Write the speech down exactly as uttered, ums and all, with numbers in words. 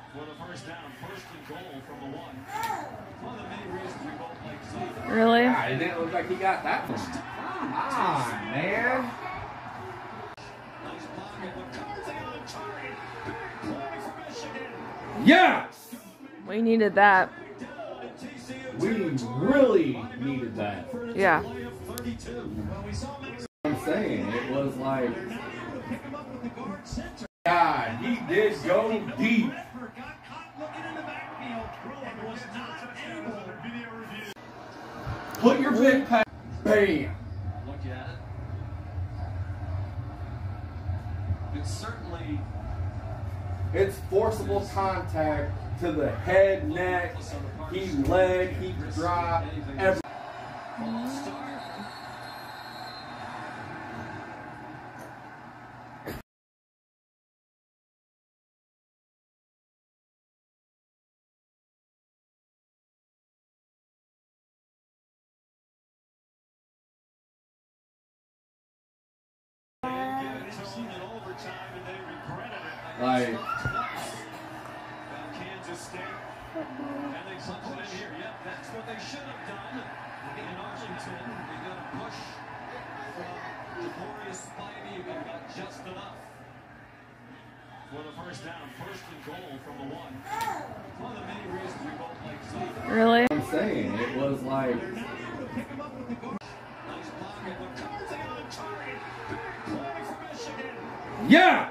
For the first down, first and goal from the one. One of the many reasons we both like Zeke. Really? Yeah, it didn't look like he got that one. Come on, man. Nice pocket. McCarthy on target. Big play for Michigan. Yes! We needed that. We really needed that. Yeah. I'm saying, it was like, God, he did go deep. Put your big pack. Bam. Look at it. It's certainly. It's forcible contact to the head, neck, he leg, he dropped, everything. Like, Kansas State, and they punch it in here. Yep, that's what they should have done in Arlington. They got a push from Decorrius Spivey, but got just enough for the first down, first and goal from the one. One of the many reasons we both like Zeke. Really? I'm saying, it was like, Nice pocket. McCarthy on target. Big play for Michigan. yeah!